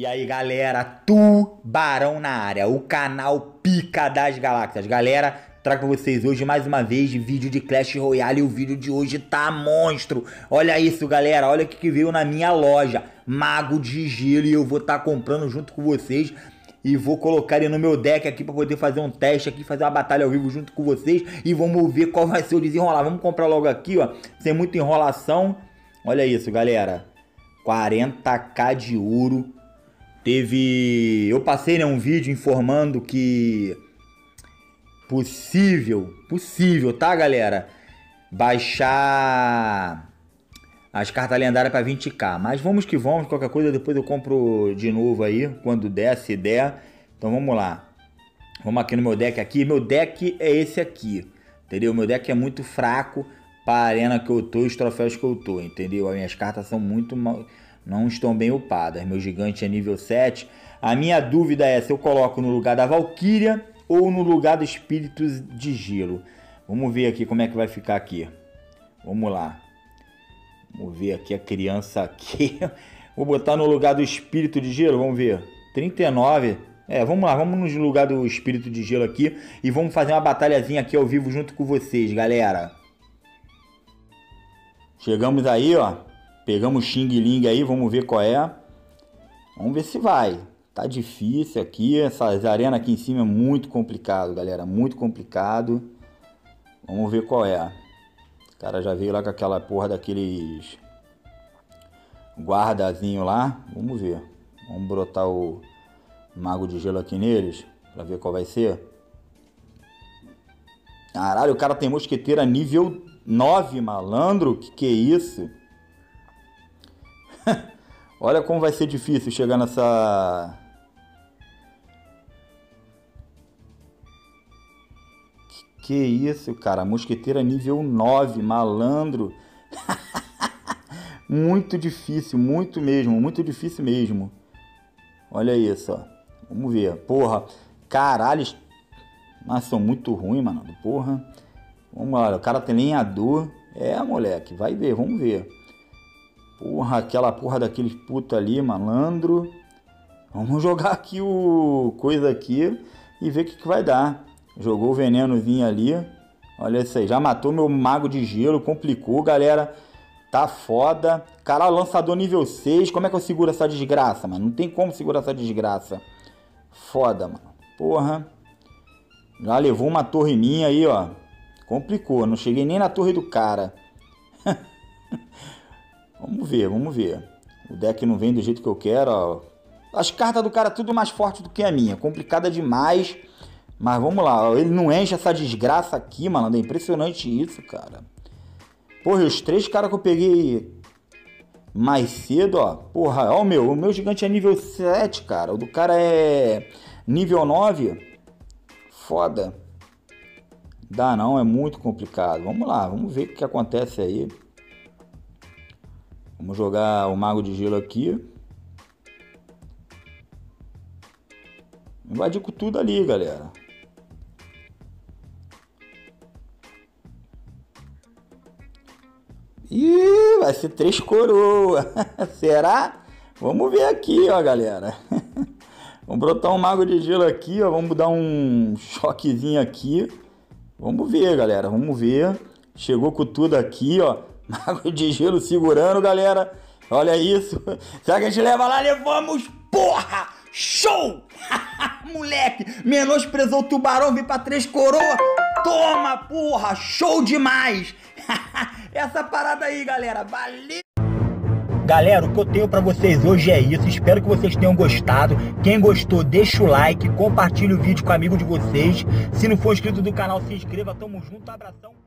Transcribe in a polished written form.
aí, galera, Tubarão na área, o canal Pica das Galáxias. Galera, trago pra vocês hoje mais uma vez vídeo de Clash Royale e o vídeo de hoje tá monstro. Olha isso, galera, olha o que veio na minha loja, Mago de Gelo, e eu vou estar comprando junto com vocês. E vou colocar ele no meu deck aqui pra poder fazer um teste aqui, fazer uma batalha ao vivo junto com vocês. E vamos ver qual vai ser o desenrolar. Vamos comprar logo aqui, ó, sem muita enrolação. Olha isso, galera, 40k de ouro. Eu passei, né, um vídeo informando que possível, tá, galera, baixar as cartas lendárias para 20k, mas vamos que vamos, qualquer coisa depois eu compro de novo aí, quando der, se der. Então vamos lá, vamos aqui no meu deck aqui, meu deck é esse aqui, entendeu? Meu deck é muito fraco para a arena que eu tô e os troféus que eu tô, entendeu? As minhas cartas são muito mal, não estão bem upadas. Meu gigante é nível 7. A minha dúvida é se eu coloco no lugar da Valkyria ou no lugar do Espíritos de Gelo. Vamos ver aqui como é que vai ficar aqui. Vamos lá. Vamos ver aqui a criança aqui. Vou botar no lugar do Espírito de Gelo, vamos ver. 39. Vamos lá, vamos no lugar do Espírito de Gelo aqui e vamos fazer uma batalhazinha aqui ao vivo junto com vocês, galera. Chegamos aí, ó. Pegamos o Xing Ling aí, vamos ver qual é. Vamos ver se vai. Tá difícil aqui, essas arenas aqui em cima é muito complicado, galera, muito complicado. Vamos ver qual é. O cara já veio lá com aquela porra daqueles guardazinho lá. Vamos ver. Vamos brotar o Mago de Gelo aqui neles, pra ver qual vai ser. Caralho, o cara tem mosqueteira nível 9, malandro. Que é isso? Olha como vai ser difícil chegar nessa... Que isso, cara? Mosqueteira nível 9, malandro. Muito difícil, muito mesmo, muito difícil mesmo. Olha isso, ó. Vamos ver. Porra, caralho. Mas são muito ruins, mano. Porra. Vamos lá, o cara tem lenhador. Moleque, vai ver, vamos ver. Porra, aquela porra daqueles putos ali, malandro. Vamos jogar aqui o coisa aqui e ver o que vai dar. Jogou o venenozinho ali. Olha isso aí, já matou meu Mago de Gelo, complicou, galera. Tá foda. Caralho, lançador nível 6. Como é que eu seguro essa desgraça, mano? Não tem como segurar essa desgraça. Foda, mano. Porra. Já levou uma torre minha aí, ó. Complicou, não cheguei nem na torre do cara. Vamos ver, vamos ver. O deck não vem do jeito que eu quero, ó. As cartas do cara tudo mais forte do que a minha. Complicada demais. Mas vamos lá, ó. Ele não enche essa desgraça aqui, mano. É impressionante isso, cara. Porra, os 3 caras que eu peguei mais cedo, ó. Porra, ó, o meu gigante é nível 7, cara. O do cara é nível 9. Foda. Dá não, é muito complicado. Vamos lá, vamos ver o que acontece aí. Vamos jogar o Mago de Gelo aqui. Invadir com tudo ali, galera. Ih, vai ser 3 coroas. Será? Vamos ver aqui, ó, galera. Vamos brotar um Mago de Gelo aqui, ó. Vamos dar um choquezinho aqui. Vamos ver, galera. Vamos ver. Chegou com tudo aqui, ó. Mago de Gelo segurando, galera. Olha isso. Será que a gente leva lá? Levamos. Porra! Show! Moleque, menosprezou o tubarão, veio pra 3 coroas. Toma, porra! Show demais! Essa parada aí, galera. Valeu! Galera, o que eu tenho pra vocês hoje é isso. Espero que vocês tenham gostado. Quem gostou, deixa o like, compartilha o vídeo com o amigo de vocês. Se não for inscrito do canal, se inscreva. Tamo junto, abração.